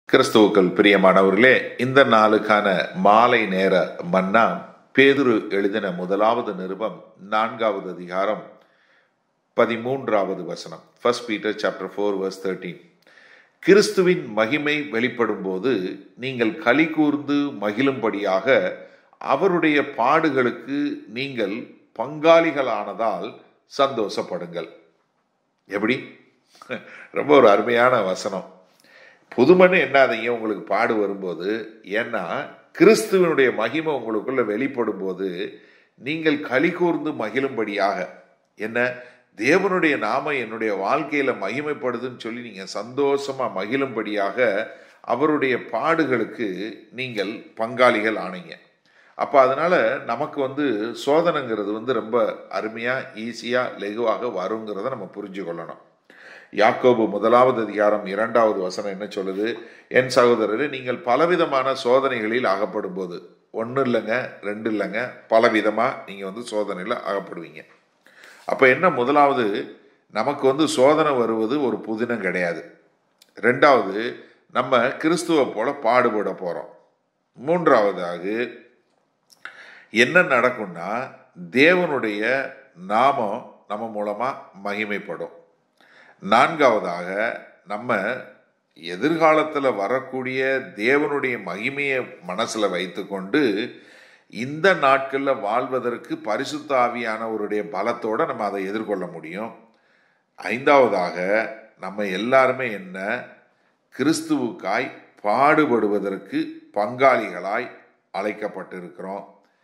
கிறிஸ்துவுக்கள் பிரியமானவர்களே, இந்த நாளுக்கான மாலை நேர மன்னா பேதுரு எழுதின முதலாவது நிருபம் 4வது அதிகாரம் 13வது வசனம். 1 Peter chapter 4 verse 13. கிறிஸ்துவின் மகிமை வெளிப்படும் போது நீங்கள் களி கூர்ந்து மகிழும்படியாக அவருடைய பாடுகளுக்கு நீங்கள் பங்காளிகளானதால் சந்தோஷப்படுங்கள். எப்படி? ரொம்ப ஒரு அருமையான வசனம். புதுமன்னு என்னாதீங்க உங்களுக்கு பாடு வரும்போது. ஏன்னா கிறிஸ்துவனுடைய மகிமை உங்களுக்குள்ள வெளிப்படும் போது நீங்கள் களி கூர்ந்து மகிழும்படியாக, என்ன தேவனுடைய நாம என்னுடைய வாழ்க்கையில மகிமைப்படுதுன்னு சொல்லி நீங்க சந்தோஷமா மகிழும்படியாக அவருடைய பாடுகளுக்கு நீங்கள் பங்காளிகள் ஆனீங்க. அப்ப அதனால நமக்கு சோதனைங்கிறது ரொம்ப அருமையா ஈஸியா லெகுவாக வருங்கிறத நம்ம புரிஞ்சு கொள்ளணும். யாக்கோபு 1வது அதிகாரம் 2வது வசனம் என்ன சொல்லுது? என் சகோதரரே, நீங்கள் பலவிதமான சோதனைகளில் அகப்படும் போது, ஒன்று இல்லைங்க, ரெண்டு இல்லைங்க, பலவிதமா நீங்க சோதனையில் அகப்படுவீங்க. அப்ப என்ன, முதலாவது நமக்கு சோதனை வருவது ஒரு புதினம் கிடையாது. ரெண்டாவது, நம்ம கிறிஸ்துவ போல பாடுபட போறோம். மூன்றாவதாக என்ன நடக்கும்னா, தேவனுடைய நாமம் நம்ம மூலமா மகிமைப்படும். நான்காவதாக, நம்ம எதிர்காலத்தில் வரக்கூடிய தேவனுடைய மகிமையை மனசுல வைத்துக்கொண்டு இந்த நாட்களில் வாழ்வதற்கு பரிசுத்த ஆவியானவருடைய பலத்தோட நம்ம அதை எதிர்கொள்ள முடியும். ஐந்தாவதாக, நம்ம எல்லாருமே என்ன, கிறிஸ்துவுக்காய் பாடுபடுவதற்கு பங்காளிகளாய் அழைக்கப்பட்டிருக்கிறோம்.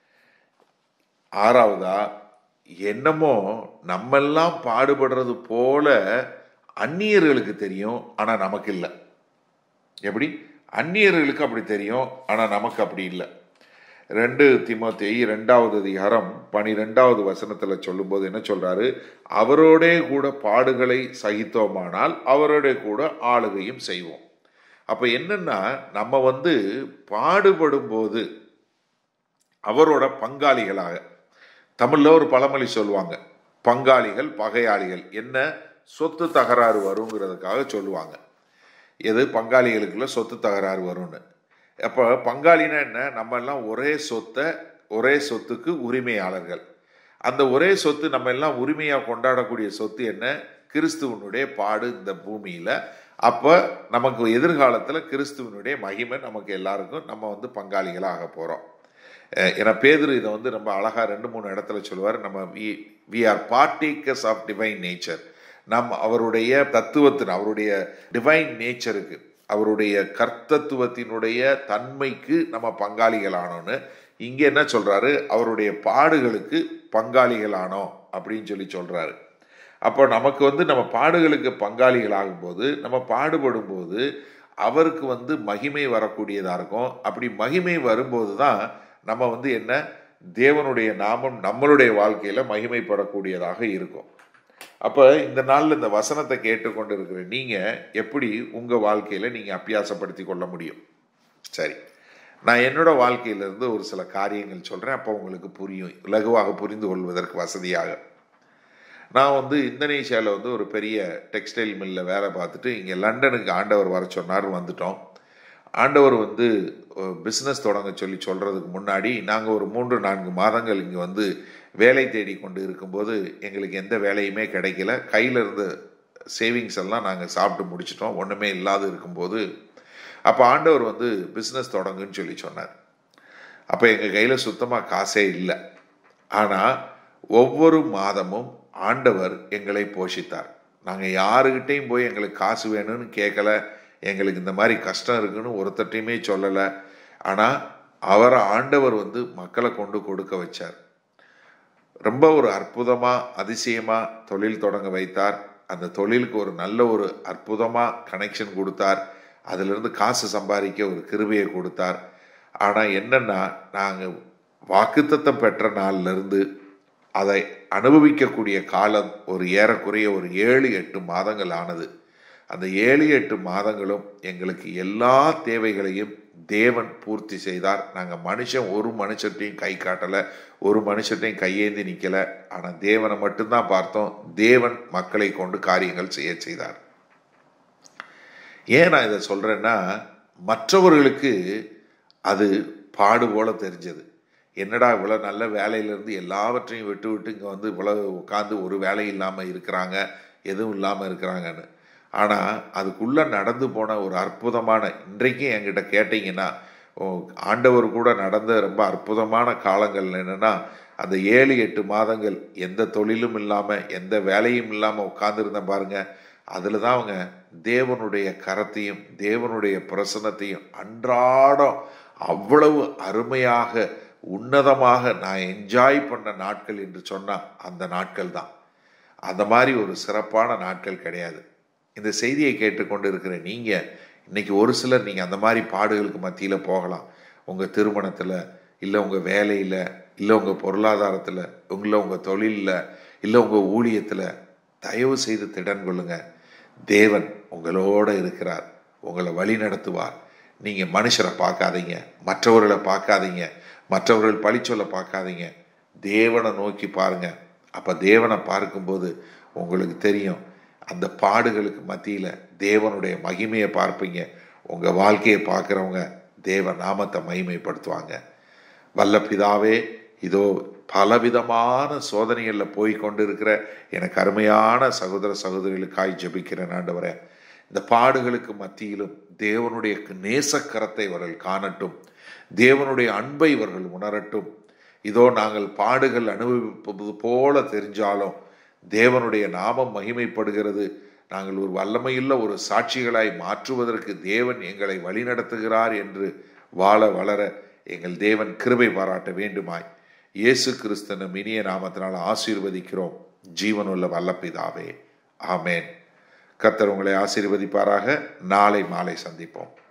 ஆறாவதா, என்னமோ நம்மெல்லாம் பாடுபடுறது போல அந்நியர்களுக்கு தெரியும், ஆனா நமக்கு இல்லை. எப்படி? அந்நியர்களுக்கு அப்படி தெரியும், ஆனா நமக்கு அப்படி இல்லை. 2 தீமோத்தேயு 2வது அதிகாரம் 12வது வசனத்துல சொல்லும் போது என்ன சொல்றாரு? அவரோடே கூட பாடுகளை சகித்தோமானால் அவரோட கூட ஆளுகையும் செய்வோம். அப்ப என்னன்னா, நம்ம பாடுபடும் போது அவரோட பங்காளிகளாக, தமிழ்ல ஒரு பழமொழி சொல்லுவாங்க, பங்காளிகள் பகையாளிகள். என்ன, சொத்து தகராறு வருங்கிறதுக்காக சொல்லுவாங்க. எது? பங்காளிகளுக்குள்ள சொத்து தகராறு வரும்னு. அப்ப பங்காளினா என்ன, நம்ம எல்லாம் ஒரே சொத்துக்கு உரிமையாளர்கள். அந்த ஒரே சொத்து, நம்ம எல்லாம் உரிமையா கொண்டாடக்கூடிய சொத்து என்ன? கிறிஸ்துவனுடைய பாடு இந்த பூமியில. அப்ப நமக்கு எதிர்காலத்துல கிறிஸ்துவனுடைய மகிமை நமக்கு எல்லாருக்கும் நம்ம பங்காளிகளாக போறோம். ஏன்னா பேதுரு இதை ரொம்ப அழகா 2-3 இடத்துல சொல்லுவார். நம்ம we are partakers of divine nature. அவருடைய தத்துவத்தின், அவருடைய டிவைன் நேச்சருக்கு, அவருடைய கர்த்தத்துவத்தினுடைய தன்மைக்கு நம்ம பங்காளிகளானோன்னு இங்க என்ன சொல்றாரு? அவருடைய பாடுகளுக்கு பங்காளிகளானோம் அப்படின்னு சொல்றாரு. அப்போ நமக்கு நம்ம பாடுகளுக்கு பங்காளிகள் ஆகும்போது, நம்ம பாடுபடும் போது அவருக்கு மகிமை வரக்கூடியதா இருக்கும். அப்படி மகிமை வரும்போது தான் நம்ம என்ன, தேவனுடைய நாமம் நம்மளுடைய வாழ்க்கையில மகிமைப்படக்கூடியதாக இருக்கும். அப்ப இந்த நாள்ல இந்த வசனத்தை கேட்டுக்கொண்டு இருக்கிற நீங்க எப்படி உங்க வாழ்க்கையில நீங்க அபியாசப்படுத்தி கொள்ள முடியும்? சரி, நான் என்னோட வாழ்க்கையிலிருந்து ஒரு சில காரியங்கள் சொல்றேன். அப்போ உங்களுக்கு புரியும், இலகுவாக புரிந்து கொள்வதற்கு வசதியாக. நான் இந்தோனேஷியாவில் ஒரு பெரிய டெக்ஸ்டைல் மில்ல வேலை பார்த்துட்டு இங்கே லண்டனுக்கு ஆண்டவர் வர சொன்னார். வந்துட்டோம். ஆண்டவர் பிஸ்னஸ் தொடங்க சொல்றதுக்கு முன்னாடி நாங்கள் ஒரு 3-4 மாதங்கள் இங்கே வேலை தேடி கொண்டு இருக்கும்போது எங்களுக்கு எந்த வேலையுமே கிடைக்கல. கையில் இருந்த சேவிங்ஸ் எல்லாம் நாங்கள் சாப்பிட்டு முடிச்சிட்டோம், ஒன்றுமே இல்லாத இருக்கும்போது. அப்போ ஆண்டவர் பிஸ்னஸ் தொடங்குன்னு சொன்னார். அப்போ எங்கள் கையில் சுத்தமாக காசே இல்லை. ஆனால் ஒவ்வொரு மாதமும் ஆண்டவர் எங்களை போஷித்தார். நாங்கள் யாருக்கிட்டையும் போய் எங்களுக்கு காசு வேணும்னு கேட்கல, எங்களுக்கு இந்த மாதிரி கஷ்டம் இருக்குன்னு ஒருத்தட்டையுமே சொல்லலை. ஆனால் ஆண்டவர் மக்களை கொண்டு கொடுக்க வச்சார். ரொம்ப ஒரு அற்புதமா அதிசயமா தொழில் தொடங்க வைத்தார். அந்த தொழிலுக்கு ஒரு நல்ல ஒரு அற்புதமா கனெக்ஷன் கொடுத்தார். அதுல இருந்து காசு சம்பாதிக்க ஒரு கிருபையை கொடுத்தார். ஆனா என்னன்னா, நாங்கள் வாக்குத்தத்தம் பெற்ற நாள்ல இருந்து அதை அனுபவிக்கக்கூடிய காலம் ஒரு ஏறக்குறைய ஒரு 7-8 மாதங்கள் ஆனது. அந்த 7-8 மாதங்களும் எங்களுக்கு எல்லா தேவைகளையும் தேவன் பூர்த்தி செய்தார். நாங்கள் ஒரு மனுஷத்தையும் கை காட்டலை, ஒரு மனுஷத்தையும் கையேந்தி நிற்கலை. ஆனால் தேவனை மட்டும்தான் பார்த்தோம். தேவன் மக்களை கொண்டு காரியங்கள் செய்தார். ஏன் நான் இதை சொல்றேன்னா, மற்றவர்களுக்கு அது பாடு போல தெரிஞ்சது. என்னடா இவ்வளோ நல்ல வேலையிலேருந்து எல்லாவற்றையும் விட்டு விட்டு இங்கே வந்து இவ்வளோ உட்காந்து ஒரு வேலை இல்லாமல் இருக்கிறாங்க, எதுவும் இல்லாமல் இருக்கிறாங்கன்னு. ஆனால் அதுக்குள்ளே நடந்து போன ஒரு அற்புதமான, இன்றைக்கும் என்கிட்ட கேட்டிங்கன்னா ஆண்டவர் கூட நடந்த ரொம்ப அற்புதமான காலங்கள் என்னென்னா, அந்த 7-8 மாதங்கள் எந்த தொழிலும் இல்லாமல் எந்த வேலையும் இல்லாமல் உட்காந்துருந்தேன் பாருங்க. அதில் தான் அவங்க தேவனுடைய கரத்தையும் தேவனுடைய பிரசன்னத்தையும் அன்றாடம் அவ்வளவு அருமையாக உன்னதமாக நான் என்ஜாய் பண்ண நாட்கள் என்று சொன்னால் அந்த நாட்கள் தான். அந்த மாதிரி ஒரு சிறப்பான நாட்கள் கிடையாது. இந்த செய்தியை கேட்டுக்கொண்டு இருக்கிற நீங்கள் இன்னைக்கு ஒரு சிலர் நீங்கள் அந்த மாதிரி பாடுகளுக்கு மத்தியில் போகலாம். உங்கள் திருமணத்தில், இல்லை உங்கள் வேலையில், இல்லை உங்கள் பொருளாதாரத்தில், இல்லை உங்கள் தொழிலில், இல்லை உங்கள் ஊழியத்தில் தயவு செய்து திடன் கொள்ளுங்க. தேவன் உங்களோட இருக்கிறார், உங்களை வழி நடத்துவார். நீங்கள் மனுஷரை பார்க்காதீங்க, மற்றவர்களை பார்க்காதீங்க, மற்றவர்கள் பழி சொல்ல பார்க்காதீங்க. தேவனை நோக்கி பாருங்க. அப்போ தேவனை பார்க்கும்போது உங்களுக்கு தெரியும், அந்த பாடுகளுக்கு மத்தியில் தேவனுடைய மகிமையை பார்ப்பீங்க. உங்கள் வாழ்க்கையை பார்க்குறவங்க தேவ நாமத்தை மகிமைப்படுத்துவாங்க. வல்ல பிதாவே, இதோ பலவிதமான சோதனைகளில் போய் கொண்டு இருக்கிற எனக்கு அருமையான சகோதர சகோதரிகளுக்காய் ஜெபிக்கிறேன் ஆண்டவரே. இந்த பாடுகளுக்கு மத்தியிலும் தேவனுடைய நேசக்கரத்தை இவர்கள் காணட்டும், தேவனுடைய அன்பை இவர்கள் உணரட்டும். இதோ நாங்கள் பாடுகள் அனுபவிப்பது போல தெரிஞ்சாலும் தேவனுடைய நாமம் மகிமைப்படுகிறது. நாங்கள் ஒரு வல்லமையுள்ள ஒரு சாட்சிகளாய் மாற்றுவதற்கு தேவன் எங்களை வழிநடத்துகிறார் என்று வாழ வளர எங்கள் தேவன் கிருபை பாராட்ட வேண்டுமாய் இயேசு கிறிஸ்துவின் இனிய நாமத்தினால் ஆசீர்வதிக்கிறோம் ஜீவனுள்ள வல்ல பிதாவே, ஆமேன். கர்த்தர் உங்களை ஆசீர்வதிப்பாராக. நாளை மாலை சந்திப்போம்.